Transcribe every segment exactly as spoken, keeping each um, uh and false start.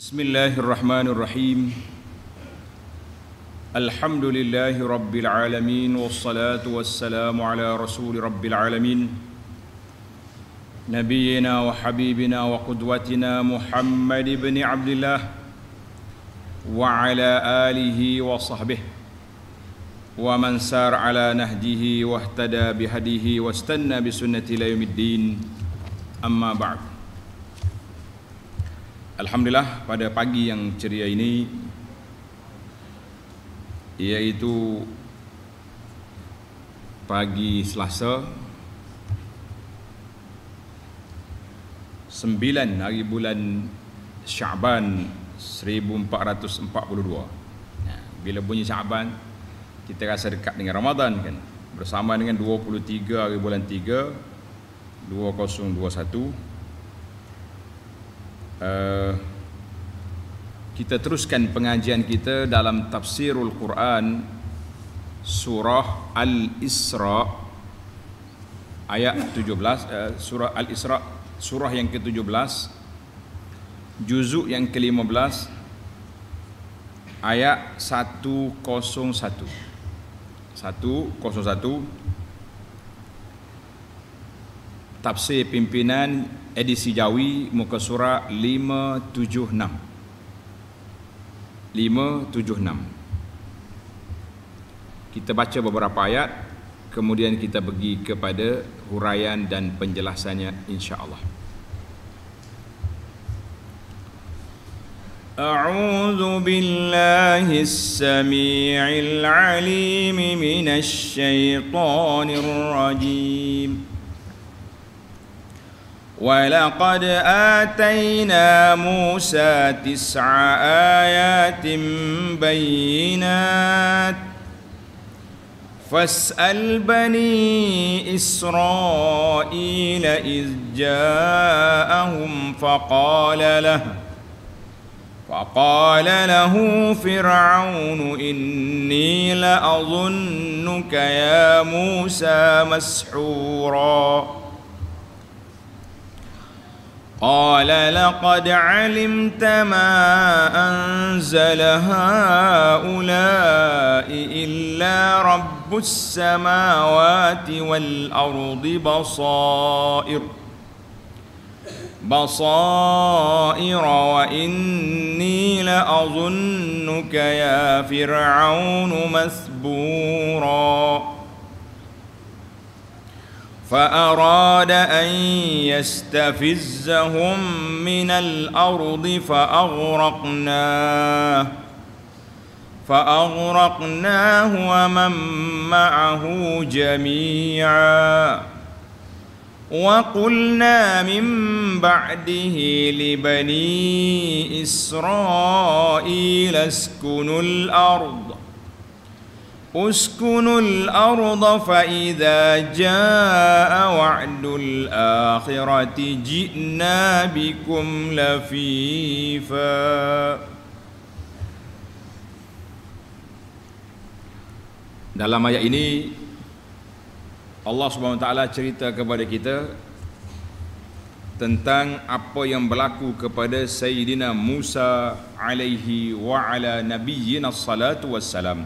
Bismillahirrahmanirrahim. Alhamdulillahi rabbil alamin, wassalatu wassalamu ala rasuli rabbil alamin, nabiyyina wa habibina wa qudwatina Muhammad ibn Abdullah wa ala alihi wa sahbihi wa man sar ala nahjihi wa ihtada bihadihi wa istanna bisunnati ila yaumiddin. Amma ba'd. Alhamdulillah, pada pagi yang ceria ini, iaitu pagi Selasa sembilan hari bulan Syaban seribu empat ratus empat puluh dua. Bila bunyi Syaban, kita rasa dekat dengan Ramadan kan, bersama dengan dua puluh tiga hari bulan tiga dua ribu dua puluh satu. Uh, kita teruskan pengajian kita dalam tafsirul Quran surah Al-Isra ayat tujuh belas, uh, surah Al-Isra surah yang ke tujuh belas, juzuk yang ke lima belas, ayat seratus satu seratus satu. Tafsir pimpinan edisi Jawi, muka surat lima tujuh enam lima tujuh enam. Kita baca beberapa ayat, kemudian kita pergi kepada huraian dan penjelasannya insya-Allah. A'udzu billahis samii'il 'aliim minasy syaithaanir rajiim. وَلَقَدْ آتَيْنَا مُوسَى تِسْعَ آيَاتٍ بَيِّنَاتٍ فَاسْأَلْ بَنِي إِسْرَائِيلَ إِذْ جَاءَهُمْ فَقَالَ لَهُ فَقَالَ لَهُ فِرْعَوْنُ إِنِّي لَأَظُنُّكَ يَا مُوسَى مَسْحُورًا. قال لقد علمت ما أنزل هؤلاء إلا رب السماوات والأرض بصائر بصائر وإني لأظنك يا فرعون مثبورا. فأراد أن يستفزهم من الأرض فأغرقناه فأغرقناه ومن معه جميعا. وقلنا من بعده لبني إسرائيل اسكنوا الأرض اسكنوا الأرض فإذا جاء وعد الآخرة جئنا بكم لفيفا. Dalam ayat ini Allah Subhanahu Wa Taala cerita kepada kita tentang apa yang berlaku kepada Sayyidina Musa alaihi wa ala nabiyyina salatu wassalam.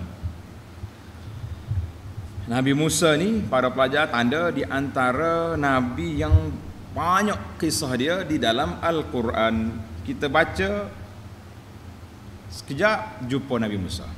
Nabi Musa ni, para pelajar, tanda di antara nabi yang banyak kisah dia di dalam Al-Quran. Kita baca sekejap, jumpa Nabi Musa.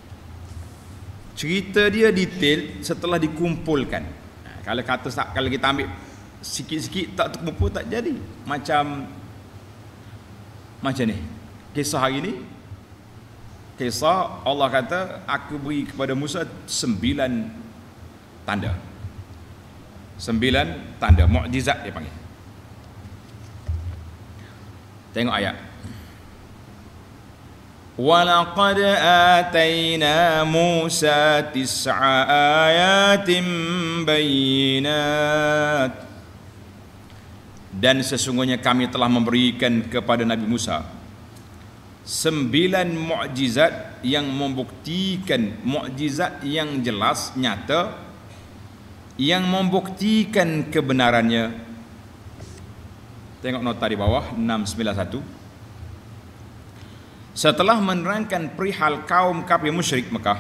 Cerita dia detail setelah dikumpulkan. Nah, kalau kata kalau kita ambil sikit-sikit tak terkumpul tak jadi. Macam macam ni. Kisah hari ni, kisah Allah kata, aku beri kepada Musa sembilan tanda. Sembilan tanda, mukjizat dia panggil. Tengok ayat. وَلَقَدْ آتَيْنَا مُوسَى تِسْعَ آيَاتٍ بَيِّنَاتٍ. Dan sesungguhnya kami telah memberikan kepada Nabi Musa sembilan mukjizat yang membuktikan, mukjizat yang jelas, nyata, yang membuktikan kebenarannya. Tengok nota di bawah enam sembilan satu. Setelah menerangkan perihal kaum kafir musyrik Mekah,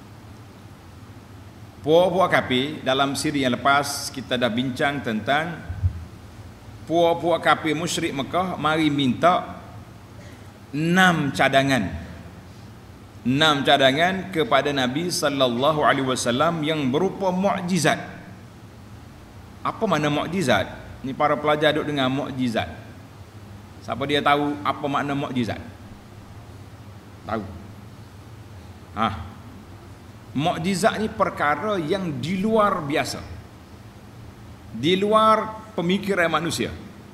puak-puak kafir, dalam siri yang lepas kita dah bincang tentang puak-puak kafir musyrik Mekah mari minta enam cadangan. Enam cadangan kepada Nabi sallallahu alaihi wasallam yang berupa mukjizat. Apa makna mukjizat? Ni para pelajar duk dengar mukjizat. Siapa dia tahu apa makna mukjizat? Tahu. Ah. Mukjizat ni perkara yang di luar biasa. Di luar pemikiran manusia.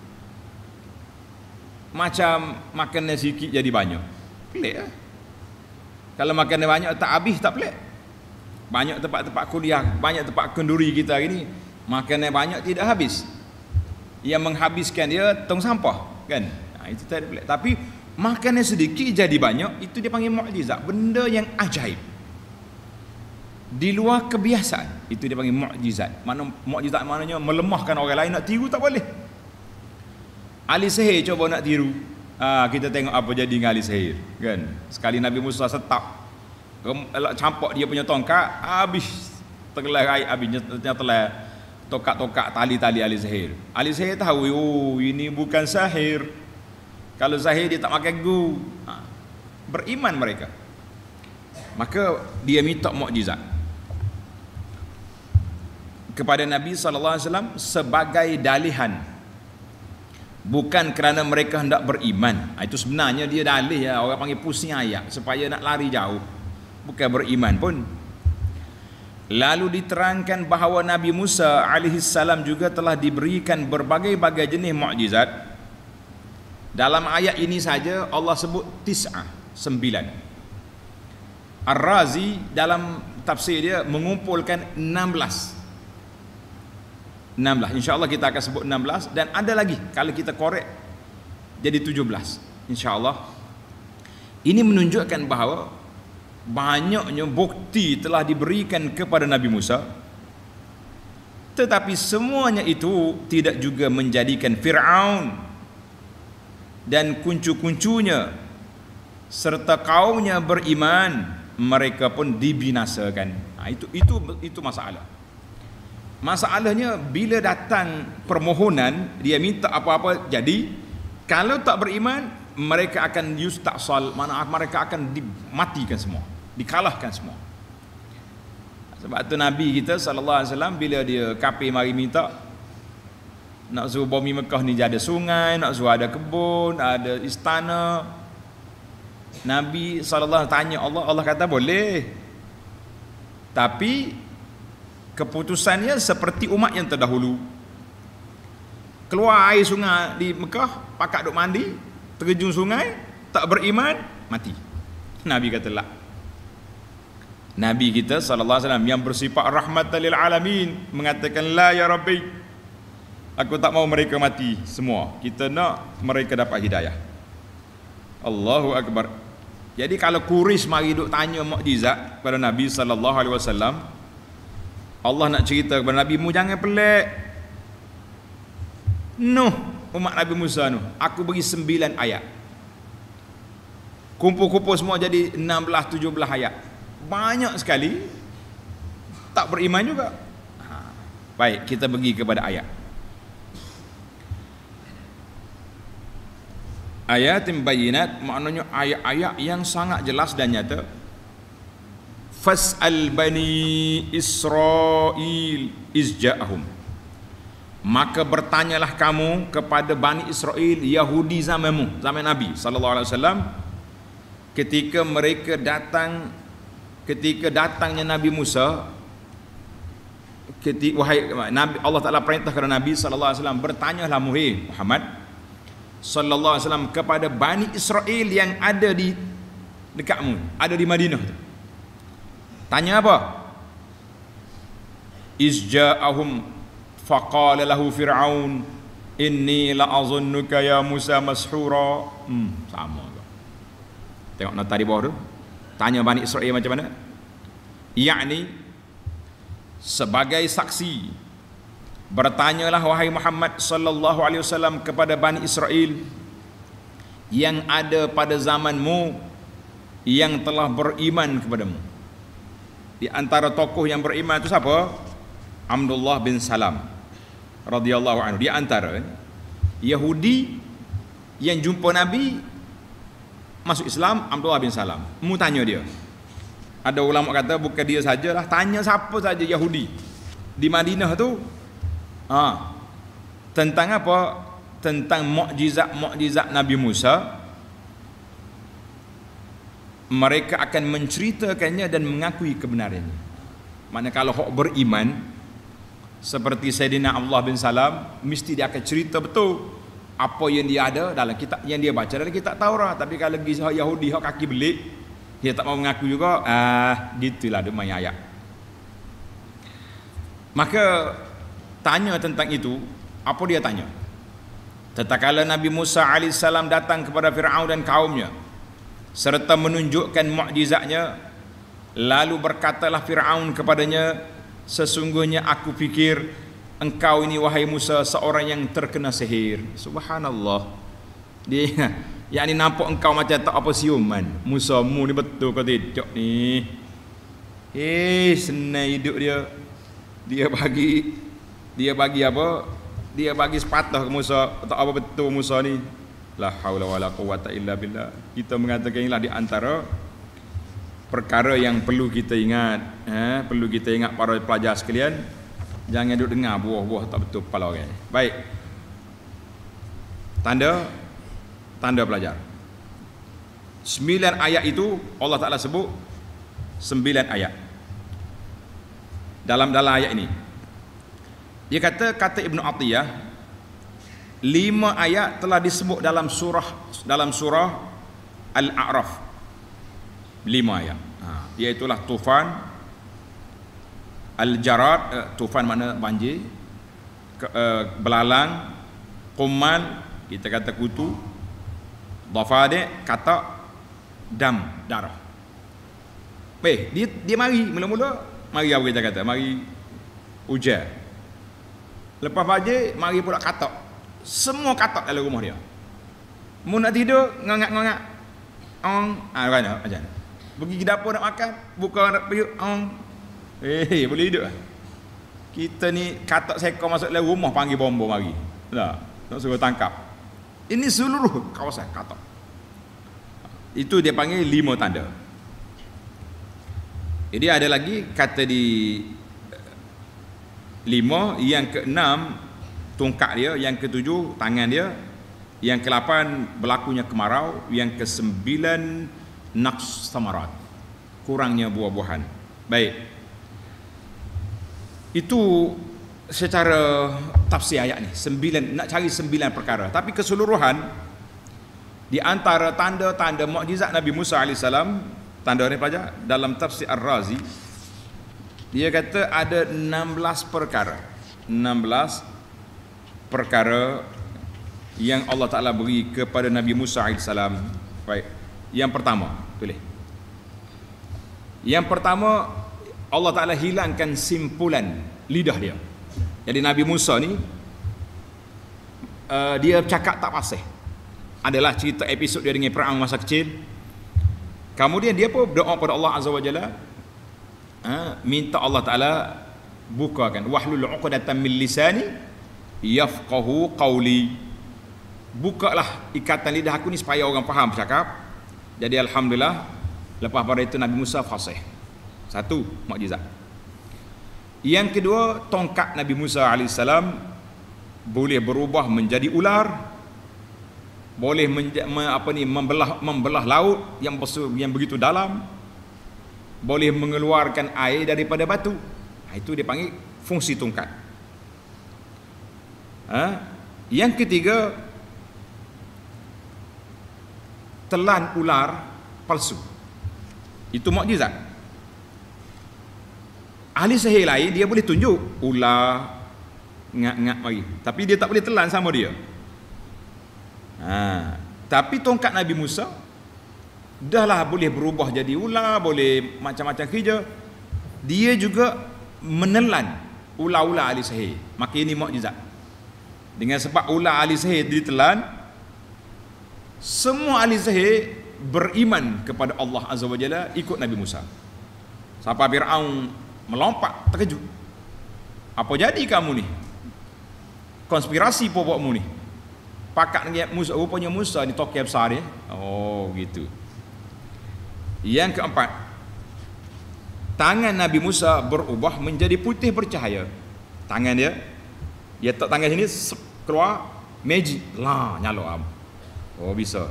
Macam makan nasi sikit jadi banyak. Pelik lah. Kalau makan banyak tak habis tak pelik. Banyak tempat-tempat kuliah, banyak tempat kenduri kita hari ni, makan banyak tidak habis. Yang menghabiskan dia tong sampah, kan? Nah, itu tak pelik. Tapi makan sedikit jadi banyak, itu dia panggil mukjizat, benda yang ajaib. Di luar kebiasaan, itu dia panggil mukjizat. Mana mukjizat maknanya melemahkan orang lain, nak tiru tak boleh. Ahli sihir cuba nak tiru. Ah, kita tengok apa jadi dengan ahli sihir, kan? Sekali Nabi Musa setap, campak dia punya tongkat, habis tergelar air, habisnya telah tokak-tokak tali-tali ahli sihir. Ahli sihir tahu, oh ini bukan sihir. Kalau sihir dia tak makan gu. Ha, beriman mereka. Maka dia minta mukjizat kepada Nabi sallallahu alaihi wasallam sebagai dalihan. Bukan kerana mereka hendak beriman. Itu sebenarnya dia dalih ya, orang panggil pusing ayat supaya nak lari jauh. Bukan beriman pun. Lalu diterangkan bahawa Nabi Musa alaihi salam juga telah diberikan berbagai-bagai jenis mukjizat. Dalam ayat ini saja Allah sebut tis'ah, sembilan. Ar-Razi dalam tafsir dia mengumpulkan enam belas. enam belas. InsyaAllah kita akan sebut enam belas. Dan ada lagi kalau kita korek jadi tujuh belas, InsyaAllah. Ini menunjukkan bahawa banyaknya bukti telah diberikan kepada Nabi Musa. Tetapi semuanya itu tidak juga menjadikan Fir'aun dan kuncu-kuncunya serta kaumnya beriman. Mereka pun dibinasakan. Nah, itu itu itu masalah. Masalahnya bila datang permohonan, dia minta apa-apa jadi, kalau tak beriman, mereka akan yusta'sal, mana mereka akan dimatikan semua, dikalahkan semua. Sebab tu Nabi kita sallallahu alaihi wasallam bila dia kafir mari minta nak suruh bumi Mekah ni ada sungai, nak suruh ada kebun, ada istana, Nabi sallallahu alaihi wasallam tanya Allah, Allah kata boleh. Tapi keputusannya seperti umat yang terdahulu. Keluar air sungai di Mekah, pakat duk mandi, terjun sungai, tak beriman, mati. Nabi kata la. Nabi kita sallallahu alaihi wasallam yang bersifat rahmatan lil alamin mengatakan la ya rabbi, aku tak mau mereka mati semua, kita nak mereka dapat hidayah. Allahu akbar. Jadi kalau Quraisy mari duk tanya mukjizat pada Nabi sallallahu alaihi wasallam, Allah nak cerita kepada Nabi mu jangan pelik. Nuh, umat Nabi Musa Nuh, aku bagi sembilan ayat. Kumpul-kumpul semua jadi enam belas tujuh belas ayat. Banyak sekali. Tak beriman juga. Ha. Baik, kita pergi kepada ayat. Ayatin bayinat maknanya ayat-ayat yang sangat jelas dan nyata. Fas'al bani Israil izja'ahum, maka bertanyalah kamu kepada Bani Israel Yahudi zamanmu, zaman Nabi sallallahu alaihi wasallam, ketika mereka datang, ketika datangnya Nabi Musa, ketika wahai Nabi, Allah Taala perintah kepada Nabi sallallahu alaihi wasallam, bertanyalah muhai Muhammad sallallahu alaihi wasallam kepada Bani Israel yang ada di dekatmu, ada di Madinah tu. Tanya apa? Izja'ahum faqala lahu Fir'aun inni la'azunnuka ya Musa mashura. Hmm, sama juga. Tengok nota di bawah tu. Tanya Bani Israel macam mana? Yakni sebagai saksi, bertanyalah wahai Muhammad sallallahu alaihi wasallam kepada Bani Israel yang ada pada zamanmu yang telah beriman kepadamu. Di antara tokoh yang beriman itu siapa? Abdullah bin Salam radhiyallahu anhu. Di antara Yahudi yang jumpa Nabi masuk Islam, Abdullah bin Salam. Mu tanya dia. Ada ulama kata bukan dia sajalah, tanya siapa saja Yahudi di Madinah tu. Ha, tentang apa? Tentang mukjizat-mukjizat Nabi Musa. Mereka akan menceritakannya dan mengakui kebenarannya. Maknanya kalau hok beriman seperti Sayyidina Abdullah bin Salam, mesti dia akan cerita betul apa yang dia ada dalam kitab yang dia baca dalam kitab Taurat. Tapi kalau pergi Yahudi hok kaki belik, dia tak mau mengaku juga. Ah, gitulah dia main ayat. Maka tanya tentang itu, apa dia tanya? Tatkala Nabi Musa alaihissalam datang kepada Firaun dan kaumnya serta menunjukkan mukjizatnya, lalu berkatalah Firaun kepadanya, sesungguhnya aku fikir engkau ini wahai Musa seorang yang terkena sihir. Subhanallah. Dia yang ni nampak engkau macam tak apa siuman. Musa mu ni betul kau tidak ni. Eh, senang hidup dia. Dia bagi dia bagi apa? Dia bagi sepatah ke Musa, tak apa betul Musa ni. La haula wala quwata illa billah. Kita mengatakan inilah di antara perkara yang perlu kita ingat, eh, perlu kita ingat para pelajar sekalian. Jangan duduk dengar buah-buah tak betul kepala orang. Baik. Tanda tanda pelajar. Sembilan ayat itu Allah Taala sebut sembilan ayat. Dalam dalam ayat ini dia kata, kata Ibnu Atiyah, lima ayat telah disebut dalam surah dalam surah Al-A'raf. Lima ayat. Ha, iaitulah tufan, Al-Jarad, uh, tufan makna banjir, ke, uh, belalang, Qummal, kita kata kutu, Dhafadi, kata dam, darah. Baik, dia dia mari mula-mula mari apa kita kata, mari hujan. Lepas banjir mari pula katak. Semua katak dalam rumah dia. Mu nak tidur ngangak-ngangak. Ong, ah kan macam. Pergi ke dapur nak makan, buka nak periuk, ong. Eh, boleh hidup ah. Kita ni katak sekor masuk dalam rumah panggil bombo mari. Lah, nak suruh tangkap. Ini seluruh kawasan katak. Itu dia panggil lima tanda. Jadi ada lagi kata di lima, yang keenam tongkat dia, yang ketujuh tangan dia, yang kelapan berlakunya kemarau, yang kesembilan naqs samarat, kurangnya buah-buahan. Baik, itu secara tafsir ayat ni, sembilan, nak cari sembilan perkara. Tapi keseluruhan di antara tanda-tanda mukjizat Nabi Musa alaihissalam, tanda ni pelajar dalam tafsir Ar-Razi, dia kata ada enam belas perkara. enam belas perkara yang Allah Ta'ala beri kepada Nabi Musa alaihissalam. Baik. Yang pertama, tulis. Yang pertama, Allah Ta'ala hilangkan simpulan lidah dia. Jadi Nabi Musa ni uh, dia cakap tak fasih. Adalah cerita episod dia dengan Firaun masa kecil. Kemudian dia pun berdoa pada Allah Azza wa Jalla, ha, minta Allah Ta'ala bukakan wahlul uqdatan min lisani yafqahu qawli. Bukalah ikatan lidah aku ni supaya orang faham bercakap. Jadi alhamdulillah lepas pada itu Nabi Musa fasih. Satu mukjizat. Yang kedua, tongkat Nabi Musa alaihissalam boleh berubah menjadi ular. Boleh menja, me, apa ni membelah membelah laut yang besar, yang begitu dalam. Boleh mengeluarkan air daripada batu. Ha, itu dia panggil fungsi tongkat. Ha? Yang ketiga, telan ular palsu. Itu mukjizat. Ahli sihir lain dia boleh tunjuk ular ngak-ngak mari, tapi dia tak boleh telan sama dia. Ha, tapi tongkat Nabi Musa dahlah boleh berubah jadi ular, boleh macam-macam kerja. Dia juga menelan ular-ular ahli sihir. Maka ini mukjizat. Dengan sebab ular ahli sihir ditelan, semua ahli sihir beriman kepada Allah Azza wa Jalla, ikut Nabi Musa. Sampai Firaun melompat terkejut. Apa jadi kamu ni? Konspirasi pokokmu ni. Pakat dengan Musa, rupanya Musa ni tokoh besar dia. Oh, gitu. Yang keempat, tangan Nabi Musa berubah menjadi putih bercahaya. Tangan dia, dia tak tangan sini keluar magic lah, nyala. Oh, bisa.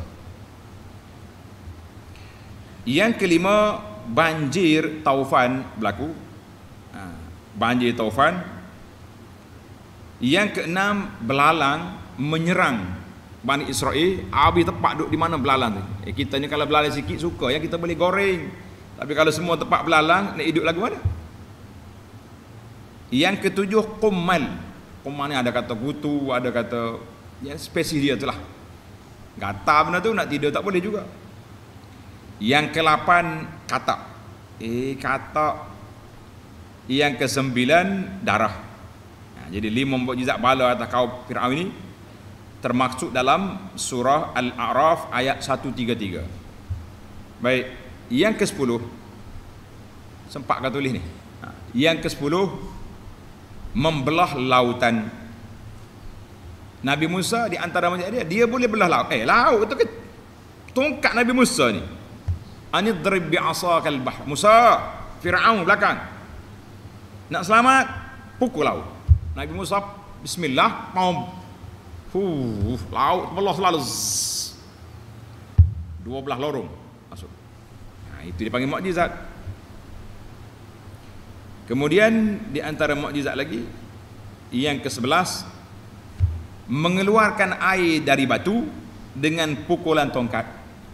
Yang kelima, banjir taufan berlaku. Ha, banjir taufan. Yang keenam, belalang menyerang Bani Israel. Habis tepat duduk di mana belalang tu. Eh, kita ni kalau belalang sikit suka ya, kita boleh goreng. Tapi kalau semua tempat belalang, nak hidup lagu mana? Yang ketujuh, qummal. Qummal ni ada kata kutu, ada kata ya, spesies dia tu lah. Gatal benda tu, nak tidur tak boleh juga. Yang kelapan, katak. Eh, katak. Yang kesembilan, darah. Nah, jadi lima mukjizat bala atas kaum Firaun ini termaksud dalam surah Al-A'raf ayat seratus tiga puluh tiga. Baik, yang kesepuluh, sempat kau tulis ni. Yang kesepuluh, membelah lautan. Nabi Musa di antara macam dia, dia boleh belah laut. Eh, laut tu ke tongkat Nabi Musa ni. Anidrib bi'asakal bahr. Musa, Firaun belakang. Nak selamat, pukul laut. Nabi Musa bismillah, mau Huh, laut belah selalu zzz. Dua belah lorong masuk. Nah, itu dipanggil mukjizat. Kemudian di antara mukjizat lagi yang kesebelas, mengeluarkan air dari batu dengan pukulan tongkat.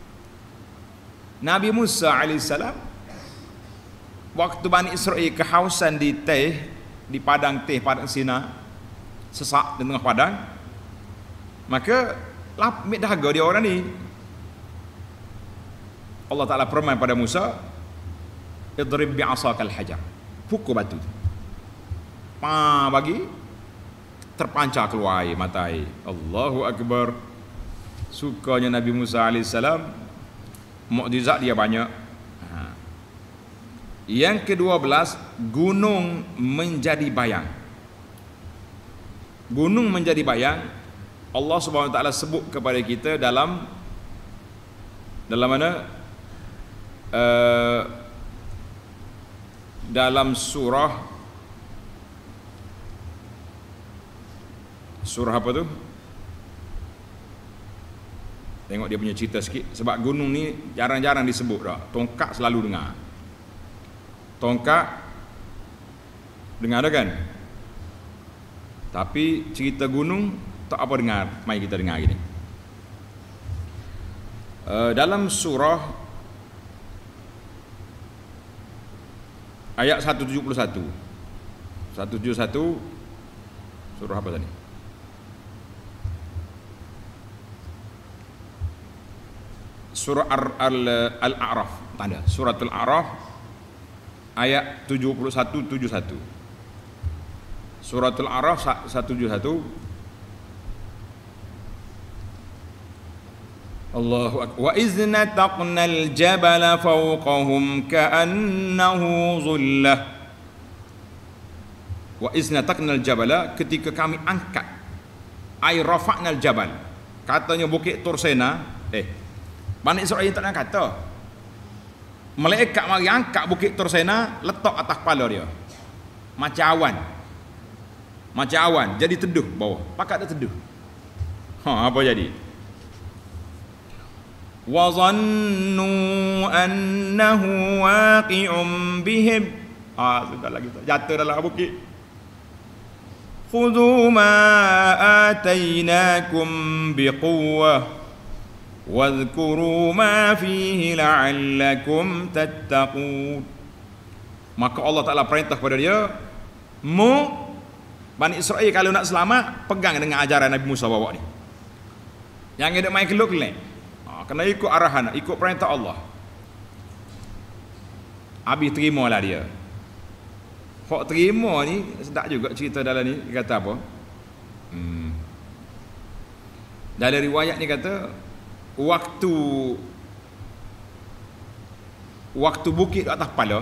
Nabi Musa alaihissalam waktu Bani Israel kehausan di teh, di padang teh, padang Sina, sesak di tengah padang, maka lap mid dahaga dia orang ni. Allah Ta'ala firman pada Musa, idrib bi'asakal hajar, pukul batu tu. Pa bagi terpancar keluar air, mata air. Allahu Akbar. Sukanya Nabi Musa alaihissalam, mukjizat dia banyak. Ha. Yang kedua belas, gunung menjadi bayang. Gunung menjadi bayang, Allah Subhanahu Wa Taala sebut kepada kita dalam dalam mana uh, dalam surah surah apa tu? Tengok dia punya cerita sikit. Sebab gunung ni jarang-jarang disebut dah. Tongkat selalu dengar. Tongkat dengar dah kan? Tapi cerita gunung tak apa dengar. Mari kita dengar gini. Uh, dalam surah ayat seratus tujuh puluh satu. seratus tujuh puluh satu surah apa tadi? Surah Al-A'raf. Tanda. Surah Al-A'raf ayat tujuh puluh satu tujuh puluh satu. Surah Al-A'raf seratus tujuh puluh satu. Allahu akbar. Wa izna taqnal jabala fawqahum ka'annahu zullah. Wa izna taqnal jabala, ketika kami angkat, ay rafa'nal jabal. Katanya bukit Tursena, eh Bani Israel tak nak kata. Malaikat mari angkat bukit Tursena, letak atas kepala dia. Macam awan. Macam awan, jadi teduh bawah. Pakat dia teduh. Ha, apa jadi? Wa zannu annahu waqi'un bihim. Ah, sudah lagi jatuh dalam bukit. Khudhu ma atainakum biquwwah wadhkuru ma fihi la'allakum tattaqun. Maka Allah Ta'ala perintah kepada dia, mu Bani Israel kalau nak selamat, pegang dengan ajaran Nabi Musa bawa ni. Jangan ada main keluk-keluk. Kena ikut arahan, ikut perintah Allah. Habis terimalah dia. Hak terima ni sedap juga cerita dalam ni. Dia kata apa? Hmm. Dalam riwayat ni kata, waktu waktu bukit atas kepala,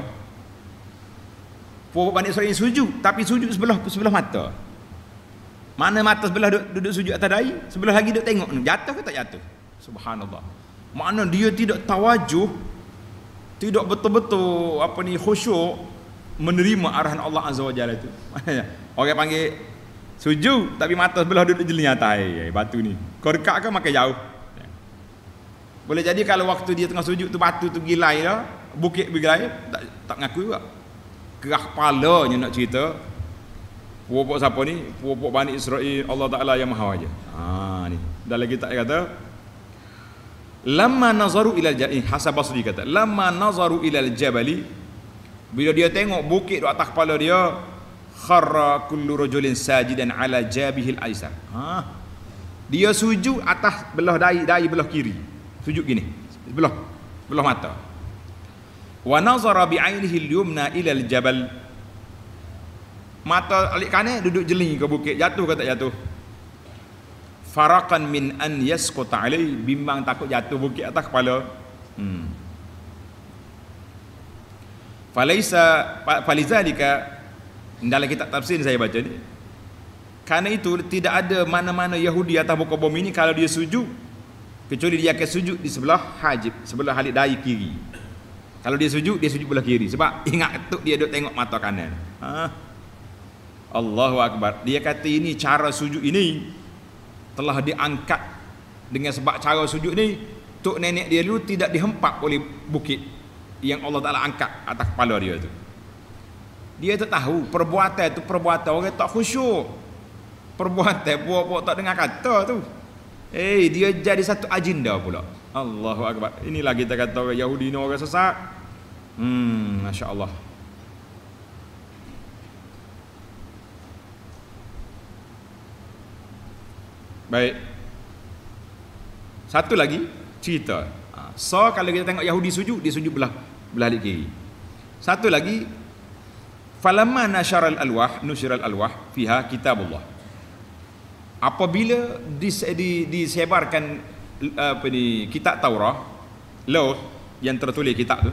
puak Bani Israel sujud, tapi sujud sebelah sebelah mata. Mana mata sebelah duduk, duduk sujud atas dahi, sebelah lagi duduk tengok, jatuh ke tak jatuh? Subhanallah. Makna dia tidak tawajuh, tidak betul-betul apa ni khusyuk menerima arahan Allah Azza wa Jalla itu. Orang panggil sujud tapi mata sebelah duduk jeli atas batu ni. Kau dekat ke makan jauh. Boleh jadi kalau waktu dia tengah sujud tu batu tu gilai dah, bukit bergilai, tak tak ngaku juga. Kerah kepalanya nak cerita. Puak siapa ni? Puak Bani Israel, Allah Taala yang Maha aja. Ha ni. Dalam kitab kata lamma nazaru ilal jabali, Hasan Basri kata, lamma nazaru ilal jabali, bila dia tengok bukit di atas kepala dia, kharra kullu rajulin sajidan ala jabihil aisar. Ha. Dia sujud atas belah dahi, dahi belah kiri. Sujud gini, belah belah mata. Wa nazara bi ainihi al-yumna ila al-jabal. Mata alik kanan duduk jeli ke bukit, jatuh ke tak jatuh? Faraqan min an yasquta alai, bimbang takut jatuh bukit atas kepala. Hmm. Falaisa falizalika, dalam kitab tafsir saya baca ni, karena itu tidak ada mana-mana Yahudi atas muka bumi ni kalau dia sujud kecuali dia akan sujud di sebelah hajib, sebelah halik dahi kiri. Kalau dia sujud, dia sujud belah kiri sebab ingat ketuk dia duk tengok mata kanan. Ha. Allahu Akbar. Dia kata ini cara sujud ini telah diangkat dengan sebab cara sujud ni tok nenek dia dulu tidak dihempap oleh bukit yang Allah Taala angkat atas kepala dia tu. Dia tu tahu perbuatan tu perbuatan orang tak khusyuk. Perbuatan puak-puak tak dengar kata tu. Eh, dia jadi satu agenda pula. Allahu Akbar. Inilah kita kata orang Yahudi ni orang sesat. Hmm, masya-Allah. Baik. Satu lagi cerita. So kalau kita tengok Yahudi sujud, dia sujud belah belah kiri. Satu lagi, falamma nasyaral alwah, nusyiral alwah fiha kitabullah. Apabila dis, di, disebarkan apa ni kitab Taurat, lauh yang tertulis kitab tu,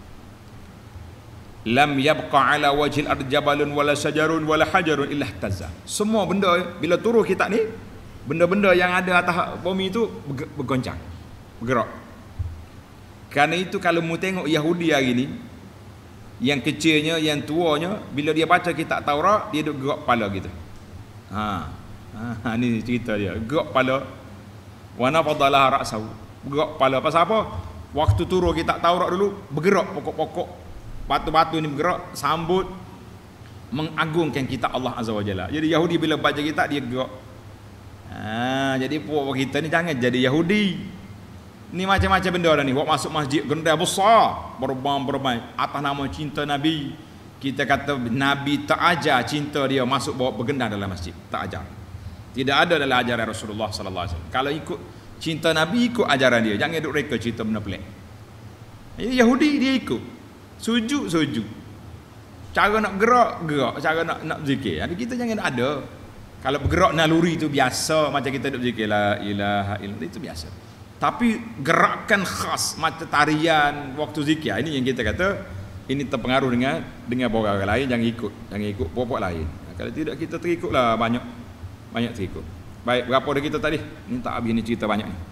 lam yabqa ala wajhil ard jabalun wala sajarun wala hajarun illa ihtazza. Semua benda bila turun kitab ni, benda-benda yang ada atas bumi itu bergoncang, bergerak. Kerana itu kalau mu tengok Yahudi hari ni, yang kecilnya, yang tuanya, bila dia baca kitab Taurat, dia duk gerak kepala gitu. Ha. Ha, ni cerita dia. Gerak kepala. Wa nafadalah ra'sahu. Gerak kepala. Pasal apa? Waktu turun kitab Taurat dulu, bergerak pokok-pokok. Batu-batu ni bergerak, sambut mengagungkan kitab Allah Azza wa Jalla. Jadi Yahudi bila baca kitab, dia gerak. Ha, jadi puak kita ni jangan jadi Yahudi. Ni macam-macam benda dah ni. Buat masuk masjid gendai besar, berbang-berbang atas nama cinta Nabi. Kita kata Nabi tak ajar cinta dia masuk bawa bergendang dalam masjid. Tak ajar. Tidak ada dalam ajaran Rasulullah sallallahu alaihi wasallam. Kalau ikut cinta Nabi, ikut ajaran dia. Jangan duk reka cerita benda pelik. Yahudi dia ikut. Sujud sujud. Cara nak gerak gerak, cara nak nak zikir. Jadi kita jangan ada. Kalau bergerak naluri itu biasa, macam kita duk zikir la ilaha illallah itu biasa. Tapi gerakan khas macam tarian waktu zikir, ini yang kita kata ini terpengaruh dengan dengan orang lain, jangan ikut, jangan ikut puak-puak lain. Kalau tidak kita terikutlah banyak banyak terikut. Baik, berapa dah kita tadi? Ni tak habis ni cerita banyak ni.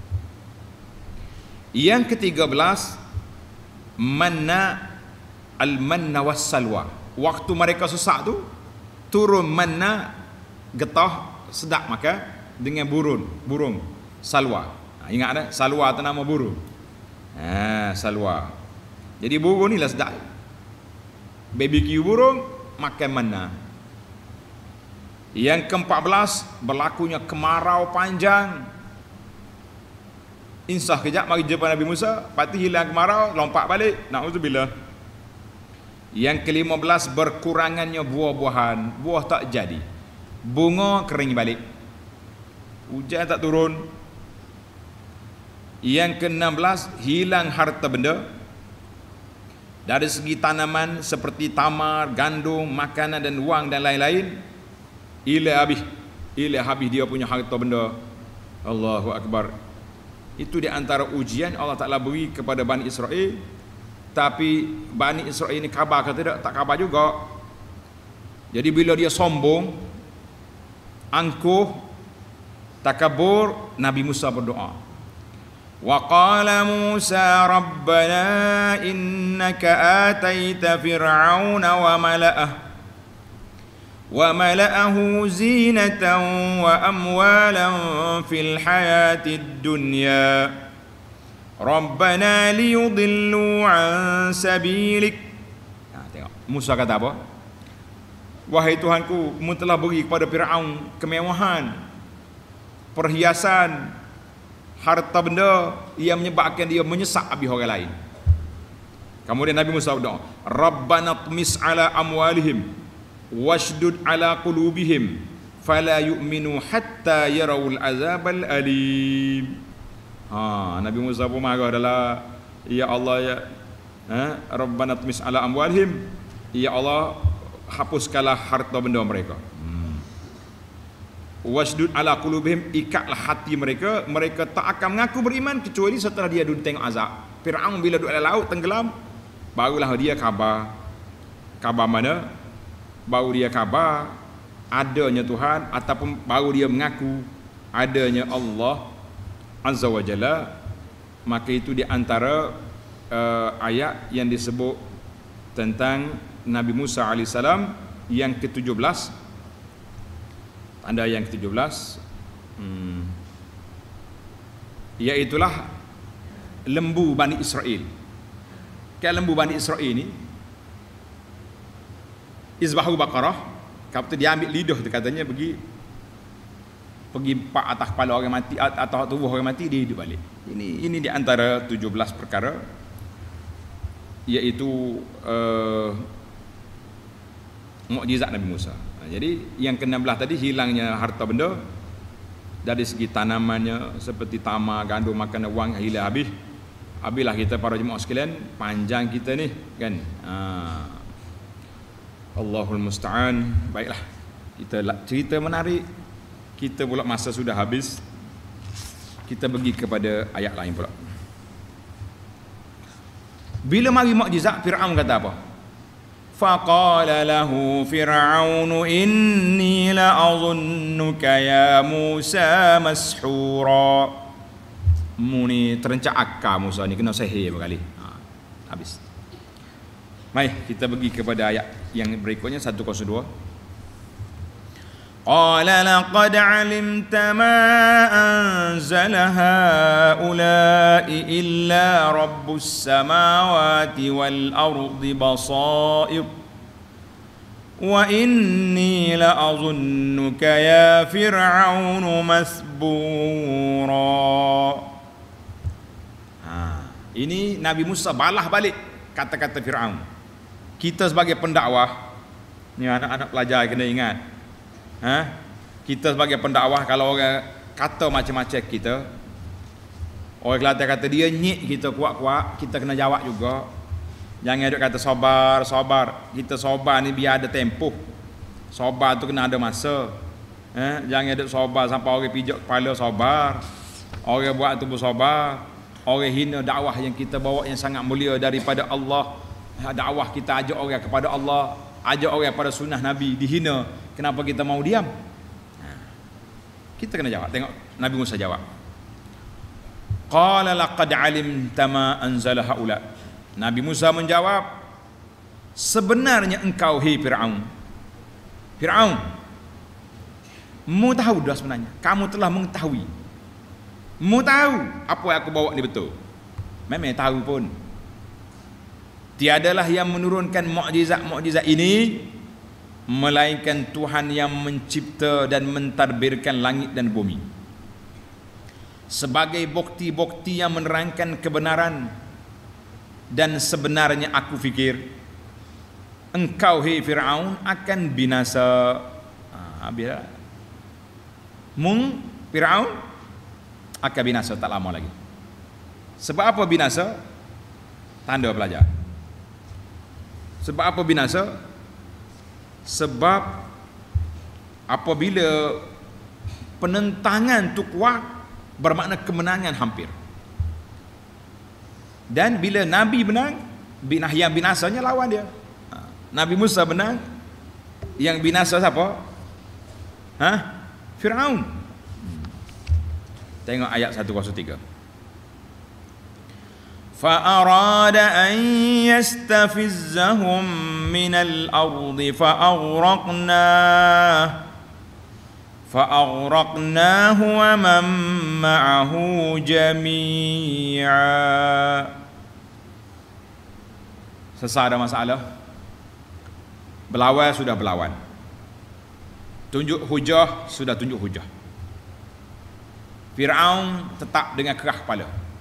Yang ketiga belas, manna al-manna was-salwa. Waktu mereka susah tu turun manna, getah sedap makan dengan burung, burung salwa. Ha, ingat tak? Salwa tu nama burung. Ha, salwa. Jadi burung ni lah sedap. B B Q burung, makan manna. Yang keempat belas, berlakunya kemarau panjang. Insah kejap mari jumpa Nabi Musa, pati hilang kemarau, lompat balik. Na'udzubillah. Yang kelima belas, berkurangannya buah-buahan, buah tak jadi. Bunga kering balik. Hujan tak turun. Yang keenam belas, hilang harta benda. Dari segi tanaman seperti tamar, gandum, makanan dan wang dan lain-lain, Ila habis, ila habis dia punya harta benda. Allahu Akbar. Itu di antara ujian Allah Ta'ala beri kepada Bani Israel tapi Bani Israel ini khabar ke tidak? Tak khabar juga. Jadi bila dia sombong, angkuh, takabur, Nabi Musa berdoa. Wa qala Musa rabbana innaka ataita fir'auna wa mala'ah wa mala'ahu zinatan wa amwalan fil hayatid dunya rabbana liyudillu an sabilik. Nah, tengok Musa kata apa? Wahai Tuhanku, Mu telah beri kepada Firaun kemewahan, perhiasan, harta benda yang menyebabkan dia menyesak habis orang lain. Kemudian Nabi Musa berdoa, Rabbana tmis ala amwalihim washdud ala qulubihim fala yu'minu hatta yarawul azabal alim. Ha, Nabi Musa pun marah adalah, ya Allah ya, ha, Rabbana tmis ala amwalihim, ya Allah hapuskanlah harta benda mereka. Hmm. Wasdud ala qulubihim, ikatlah hati mereka, mereka tak akan mengaku beriman kecuali setelah dia duduk tengok azab. Firaun bila duduk dalam laut tenggelam, barulah dia khabar. Khabar mana? Baru dia khabar adanya Tuhan, ataupun baru dia mengaku adanya Allah Azza wa Jalla. Maka itu di antara uh, ayat yang disebut tentang Nabi Musa alaihissalam yang ke tujuh belas. Tanda yang ke tujuh belas, hmm, iaitulah lembu Bani Israel. Kan lembu Bani Israel ini izbahu baqarah, kalau dia ambil lidah tu katanya pergi pergi pak atas kepala orang mati, atau tubuh orang mati, dia hidup balik. Ini ini di antara tujuh belas perkara, iaitu uh, mukjizat Nabi Musa. Jadi yang ke enam belas tadi hilangnya harta benda dari segi tanamannya, seperti tama, gandum, makan, wang hilang habis. Habislah kita para jemaah sekalian, panjang kita ni kan. Ha. Allahul musta'an. Baiklah, kita cerita menarik, kita pula masa sudah habis. Kita pergi kepada ayat lain pula. Bila mari mukjizat, Firaun kata apa? Faqala lahu Fir'aun inni la'azunnuka ya Musa mashura. Mu ni terencak akal Musa ni, kena sihir berkali. Ha, habis. Mari kita pergi kepada ayat yang berikutnya, seratus dua. Qala laqad 'alimta ma anzala haula'i illa rabbus samawati wal ardi basair wa inni la'azunnuka ya fir'aun masbura. Ha, ini Nabi Musa balah balik kata-kata Firaun. Kita sebagai pendakwah ni, anak-anak pelajar kena ingat. Ha? Kita sebagai pendakwah, kalau orang kata macam-macam kita, orang Kelantan kata dia nyik kita kuat-kuat, kita kena jawab juga. Jangan duk kata sabar, sabar. Kita sabar ni biar ada tempoh. Sabar tu kena ada masa. Ha? Jangan duk sabar sampai orang pijak kepala, sabar. Orang buat tu bersabar. Orang hina dakwah yang kita bawa yang sangat mulia daripada Allah. Dakwah kita ajak orang kepada Allah, ajak orang pada sunnah Nabi, dihina. Kenapa kita mau diam? Nah, kita kena jawab. Tengok Nabi Musa jawab. Qala laqad 'alimta ma anzala haula. Nabi Musa menjawab, sebenarnya engkau hai Firaun. Firaun, mu tahu dah sebenarnya. Kamu telah mengetahui. Mu tahu apa yang aku bawa ni betul. Memang tahu pun. Tiadalah yang menurunkan mukjizat-mukjizat ini melainkan Tuhan yang mencipta dan mentadbirkan langit dan bumi sebagai bukti-bukti yang menerangkan kebenaran. Dan sebenarnya aku fikir engkau hai Firaun akan binasa. Ha, bila mung Firaun akan binasa tak lama lagi. Sebab apa binasa? Tanda pelajar. Sebab apa binasa? Sebab apabila penentangan tu kuat, bermakna kemenangan hampir. Dan bila Nabi menang, binah yang binasanya lawan dia. Nabi Musa menang, yang binasa siapa? Hah? Firaun. Tengok ayat seratus tiga. فأراد أن يستفزهم من الأرض فأغرقناه فأغرقناه ومن معه جميعا. Selesai ada masalah, berlawan sudah berlawan, tunjuk hujah sudah tunjuk hujah. Firaun tetap dengan kerah kepala.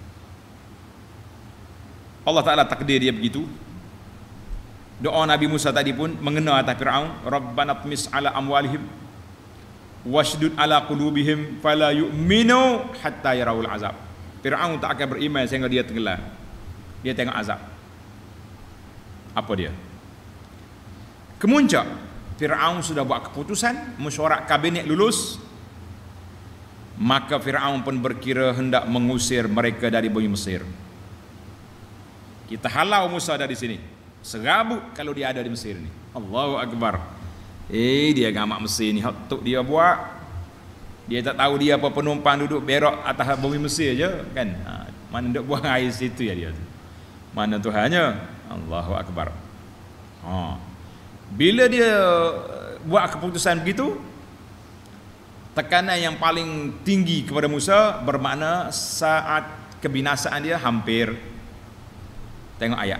Allah Ta'ala takdir dia begitu. Doa Nabi Musa tadi pun mengena atas Firaun, Rabbana tmis ala amwalihim washdud ala qulubihim fala yu'minu hatta yarawul azab. Firaun tak akan beriman sehingga dia tenggelam, dia tengok azab. Apa dia? Kemuncak Firaun sudah buat keputusan, mesyuarat kabinet lulus, maka Firaun pun berkira hendak mengusir mereka dari bumi Mesir. Kita halau Musa dari sini, serabut kalau dia ada di Mesir ni. Allahu Akbar. Eh, dia gamak Mesir ni, tok dia buat. Dia tak tahu dia apa penumpang duduk berak atas bumi Mesir je kan. Ha, mana duk buang air situ ya dia tu. Mana Tuhannya? Allahu Akbar. Ha. Bila dia buat keputusan begitu, tekanan yang paling tinggi kepada Musa, bermakna saat kebinasaan dia hampir. Tengok ayat.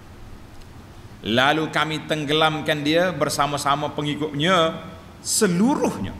Lalu kami tenggelamkan dia bersama-sama pengikutnya seluruhnya.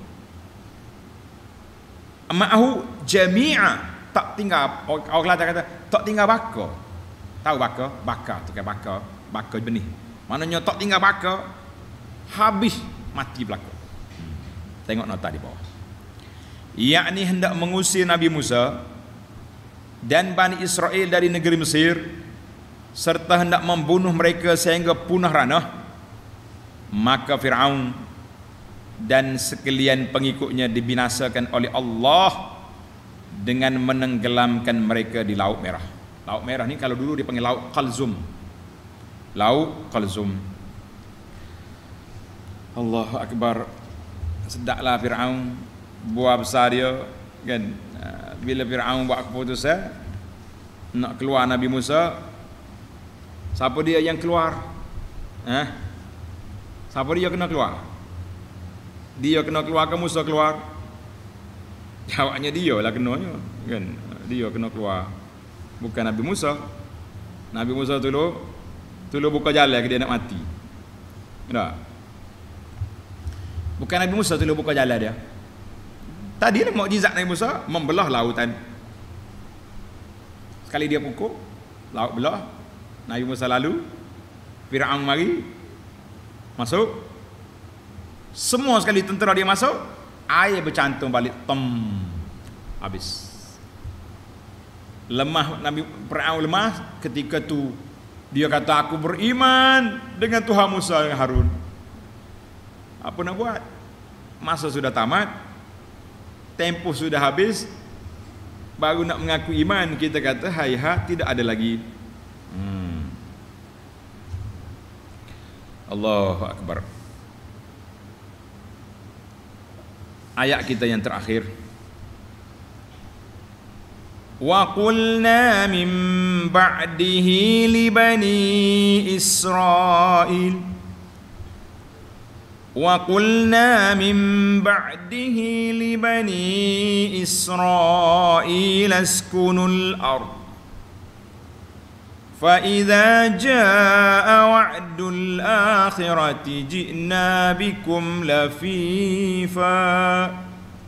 Ma'ahu jami'a, tak tinggal. Orang Kelantan kata tak tinggal baka. Tahu baka? Baka tu kan baka, baka benih. Maknanya tak tinggal baka, habis mati belaka. Tengok nota di bawah. Yakni hendak mengusir Nabi Musa dan Bani Israel dari negeri Mesir, serta hendak membunuh mereka sehingga punah ranah. Maka Firaun dan sekalian pengikutnya dibinasakan oleh Allah dengan menenggelamkan mereka di Laut Merah. Laut Merah ni kalau dulu dipanggil Laut Qalzum. Laut Qalzum. Allahu Akbar. Sedaklah Firaun buat besar dia kan. Bila Firaun buat keputusan nak keluar Nabi Musa, siapa dia yang keluar? Eh? Siapa dia kena keluar? Dia kena keluar ke Musa keluar? Jawabnya dia lah kenanya kan. Dia kena keluar, bukan Nabi Musa. Nabi Musa tolong tolong buka jalan ke dia nak mati. Tak? Bukan Nabi Musa tolong buka jalan dia. Tadi ni mukjizat Nabi Musa membelah lautan. Sekali dia pukul, laut belah. Nabi Musa lalu, Firaun mari masuk. Semua sekali tentera dia masuk, air bercantum balik, tem, habis. Lemah Nabi Firaun lemah. Ketika tu dia kata, aku beriman dengan Tuhan Musa dan Harun. Apa nak buat? Masa sudah tamat, tempoh sudah habis, baru nak mengaku iman, kita kata hayhat, tidak ada lagi. hmm. Allahu Akbar. Ayat kita yang terakhir, wa qulna min ba'dihi li bani Israil wa qulna min ba'dihi li bani Israil askunul ard fa idza jaa wa'dul akhirati ji'na bikum lafifa.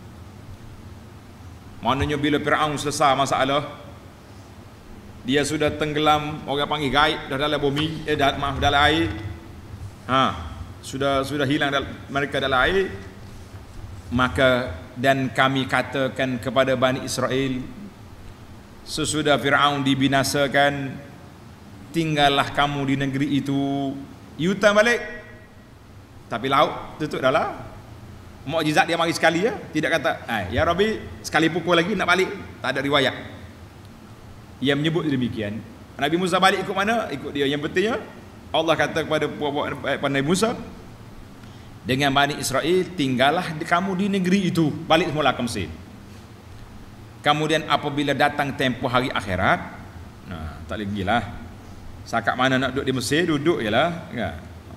Maknanya bila Firaun selesai masalah, dia sudah tenggelam, orang panggil gaib, dah dalam bumi, eh dah, maaf dalam air. Ha, sudah sudah hilang dal- mereka dalam air. Maka dan kami katakan kepada Bani Israel, sesudah Firaun dibinasakan, tinggallah kamu di negeri itu. Yutan balik, tapi laut tutup dah lah. Mukjizat dia mari sekali ya, tidak kata, "Ah, ya Rabbi, sekali pukul lagi nak balik." Tak ada riwayat yang menyebut demikian. Nabi Musa balik ikut mana? Ikut dia. Yang pentingnya Allah kata kepada kepada Nabi Musa, dengan Bani Israel, tinggallah kamu di negeri itu, balik semula ke Mesir. Kemudian apabila datang tempoh hari akhirat, nah, tak lagi lah, sakat mana nak duduk di Mesir, duduk je lah ya.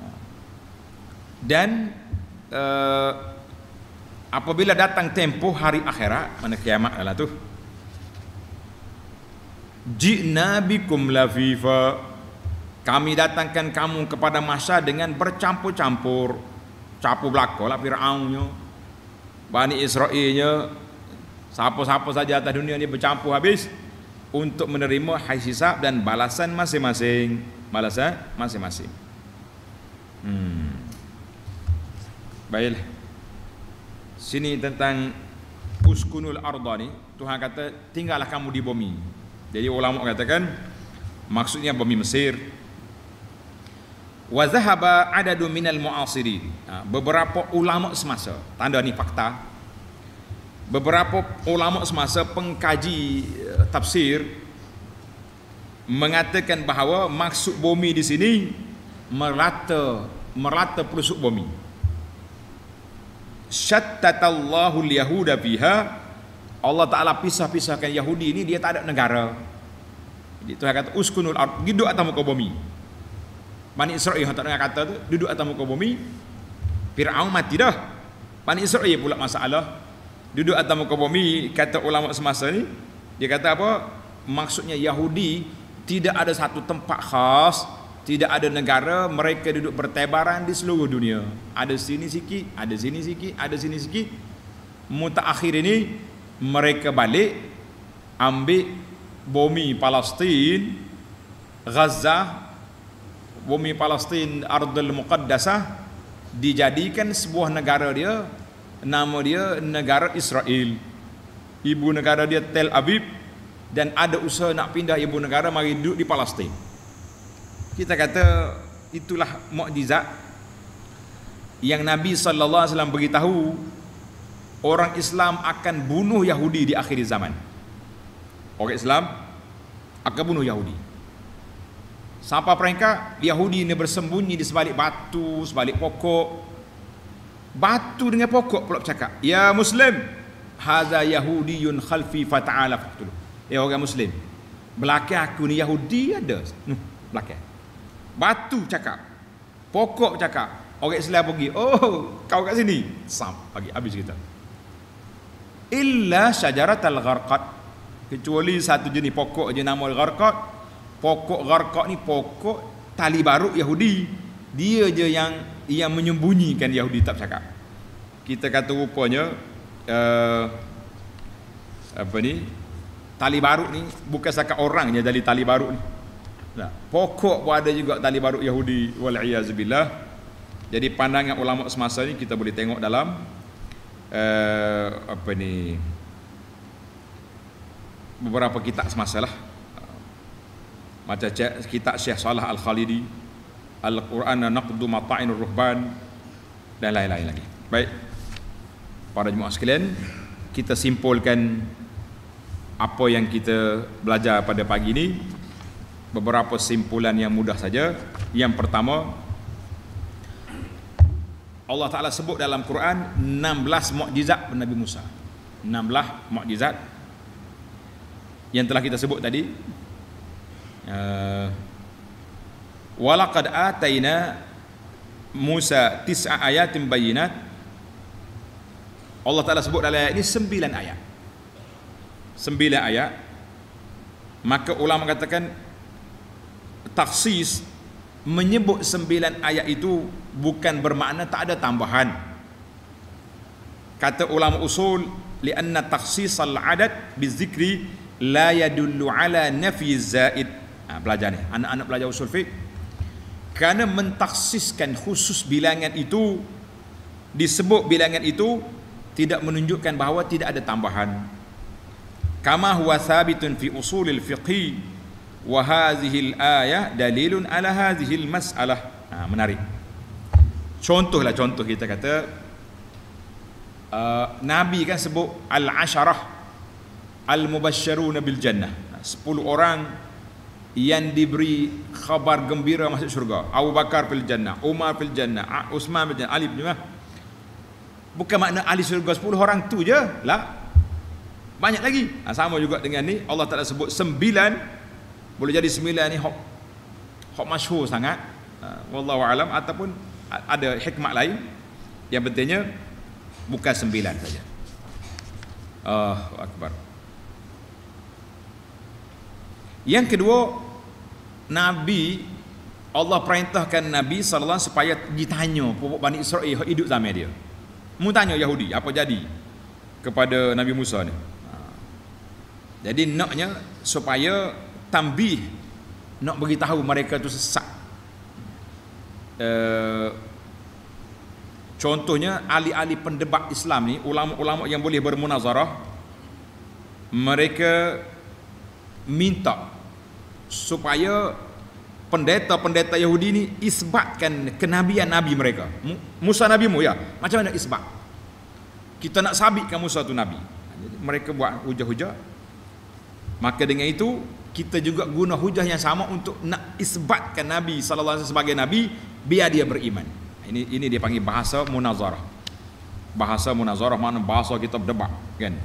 Dan uh, apabila datang tempoh hari akhirat, mana kiamat lah tu, ji'na bikum lafifa, kami datangkan kamu kepada masa dengan bercampur-campur, campur belaka lah Fir'aunnya, Bani Israelnya, siapa-siapa saja atas dunia ni bercampur habis untuk menerima hisab dan balasan masing-masing, balasan masing-masing. Hmm. Baiklah. Sini tentang uskunul arda ni, Tuhan kata tinggallah kamu di bumi. Jadi ulama katakan maksudnya bumi Mesir. Wa zahaba adadu minal mu'asirin. Beberapa ulama semasa, tanda ni fakta. Beberapa ulama semasa pengkaji tafsir mengatakan bahawa maksud bumi di sini merata merata pelosok bumi. Syattatallahu al-yahuda fiha, Allah Ta'ala pisah-pisahkan Yahudi ini, dia tak ada negara. Jadi Tuhan kata uskunul ard, duduk atas muka bumi. Bani Israel yang tak dengar kata tu, duduk atas muka bumi. Fir'aun mati dah, Bani Israel pula masalah, duduk atas muka bumi. Kata ulama semasa ni, dia kata apa? Maksudnya Yahudi tidak ada satu tempat khas, tidak ada negara, mereka duduk bertebaran di seluruh dunia. Ada sini sikit, ada sini sikit, ada sini sikit. Mutaakhir ini mereka balik ambil bumi Palestin, Gaza, bumi Palestin, Ardul Muqaddasah, dijadikan sebuah negara dia, nama dia negara Israel. Ibu negara dia Tel Aviv, dan ada usaha nak pindah ibu negara mari duduk di Palestin. Kita kata itulah mukjizat yang Nabi sallallahu alaihi wasallam beritahu orang Islam akan bunuh Yahudi di akhir zaman. Orang Islam akan bunuh Yahudi. Sampai peringkat Yahudi ini bersembunyi di sebalik batu, sebalik pokok. Batu dengan pokok pula bercakap, ya Muslim, haza Yahudiyun khalfi fata'ala faqtuluh. Ya orang Muslim, belakang aku ni Yahudi ada. Nuh, belakang. Batu cakap, pokok cakap, orang Islam pergi, oh kau kat sini, sam pagi habis kita. Illa syajaratal gharqad, kecuali satu jenis pokok je nama gharqad. Pokok gharqad ni pokok tali baruk Yahudi, dia je yang yang menyembunyikan Yahudi tak cakap. Kita kata rupanya uh, apa ni, tali baruk ni bukan setakat orang je dari tali baruk ni. Nah, pokok pun ada juga tali baruk Yahudi, wal'iyazubillah. Jadi pandangan ulama semasa ni kita boleh tengok dalam uh, apa ni, beberapa kitab semasa lah, macam kitab Syekh Salah Al-Khalidi, Al-Quran Naqdu Mata'inur Ruhban, dan lain-lain lagi. Baik, para jemaah sekalian, kita simpulkan apa yang kita belajar pada pagi ini. Beberapa simpulan yang mudah saja. Yang pertama, Allah Ta'ala sebut dalam Quran enam belas mukjizat Nabi Musa. enam belas mukjizat yang telah kita sebut tadi. uh, Walaqad ataina Musa tis'a ayatin bayinat. Allah Ta'ala sebut dalam ayat ini sembilan ayat. Sembilan ayat. Maka ulama katakan taksis menyebut sembilan ayat itu bukan bermakna tak ada tambahan. Kata ulama usul, lianna takhsisal adad bizikri la yadullu ala nafi zaid. Ha, belajar ni, anak-anak belajar usul fiqh. Kerana mentaksiskan khusus bilangan itu, disebut bilangan itu tidak menunjukkan bahawa tidak ada tambahan. Kama huwa thabitun fi usulil fiqhi wa hadhihi al-ayah dalilun ala hadhihi al-mas'alah. Ha, menarik. Contohlah contoh kita kata uh, Nabi kan sebut al-asharah al-mubasysyiruna bil jannah. sepuluh orang yang diberi khabar gembira masuk syurga. Abu Bakar fil jannah, Umar fil jannah, Utsman fil jannah, Ali bin Jannah. Bukan makna ahli syurga sepuluh orang tu je lah, banyak lagi. Ha, sama juga dengan ni, Allah Ta'ala sebut sembilan, boleh jadi sembilan ni hok hok masyhur sangat, ha, wallahu alam, ataupun ada hikmah lain. Yang pentingnya bukan sembilan saja. Allahu akbar. Yang kedua, Nabi, Allah perintahkan Nabi sallallahu alaihi wasallam supaya ditanya pokok Bani Israel hidup zaman dia. Mu tanya Yahudi apa jadi kepada Nabi Musa ni. Jadi naknya supaya tambih, nak beritahu mereka tu sesat. Uh, contohnya ahli-ahli pendebat Islam ni, ulama-ulama yang boleh bermunazarah, mereka minta supaya pendeta-pendeta Yahudi ni isbatkan kenabian Nabi mereka. Musa nabimu ya, macam mana isbat? Kita nak sabitkan Musa tu Nabi. Jadi mereka buat hujah-hujah. Maka dengan itu kita juga guna hujah yang sama untuk nak isbatkan Nabi sallallahu alaihi wasallam sebagai Nabi, biar dia beriman. Ini ini dia panggil bahasa munazarah. Bahasa munazarah makna bahasa kita berdebat, kan?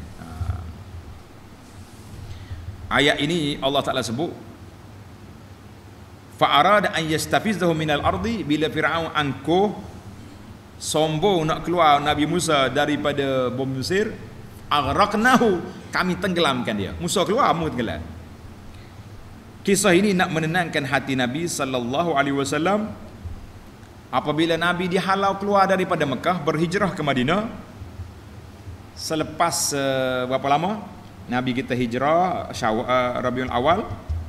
Ayat ini Allah Ta'ala sebut, fa'arada an yastafizahum minal ardi, bila Fir'aun angkuh sombong nak keluar Nabi Musa daripada bom Mesir, aghraqnahu, kami tenggelamkan dia. Musa keluar, mu tenggelam. Kisah ini nak menenangkan hati Nabi sallallahu alaihi wasallam apabila Nabi dihalau keluar daripada Mekah berhijrah ke Madinah. Selepas uh, berapa lama Nabi kita hijrah, Syawal, uh, Rabiul Awal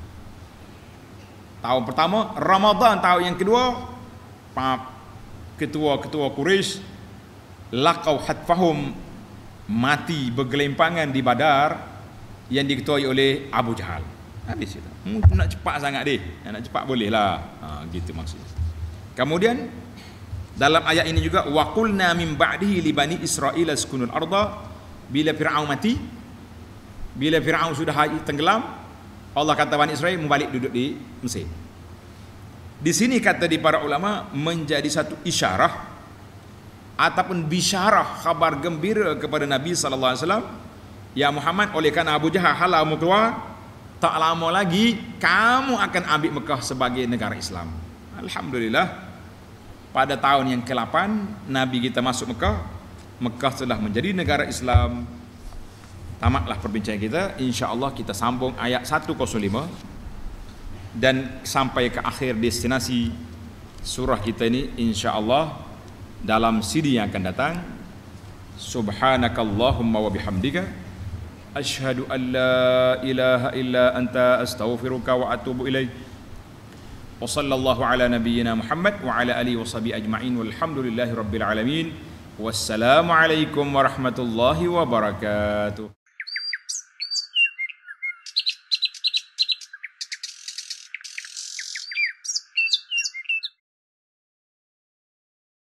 tahun pertama, Ramadan tahun yang kedua, ketua-ketua Quraisy laqau hatfahum, mati bergelimpangan di Badar yang diketuai oleh Abu Jahal. Habis itu. Nak cepat sangat deh. Nak cepat boleh lah. Ha, gitu maksudnya. Kemudian dalam ayat ini juga, wa qulna min ba'dihi li bani Israil askunul arda, bila Firaun mati, bila Firaun sudah tenggelam, Allah kata Bani Israel membalik duduk di Mesir. Di sini kata di para ulama menjadi satu isyarah ataupun bisyarah, khabar gembira kepada Nabi sallallahu alaihi wasallam, ya Muhammad, oleh kerana Abu Jahal halau mu keluar, tak lama lagi kamu akan ambil Mekah sebagai negara Islam. Alhamdulillah, pada tahun yang ke lapan Nabi kita masuk Mekah. Mekah telah menjadi negara Islam. Tamatlah perbincangan kita. InsyaAllah kita sambung ayat seratus lima dan sampai ke akhir destinasi surah kita ini InsyaAllah dalam C D yang akan datang. Subhanakallahumma wa bihamdika asyhadu an la ilaha illa anta astaghfiruka wa atubu ilaik. Wa sallallahu ala nabiyyina Muhammad wa ala alihi wa sahbihi ajma'in walhamdulillahi rabbil alamin. Wassalamu alaikum warahmatullahi wabarakatuh.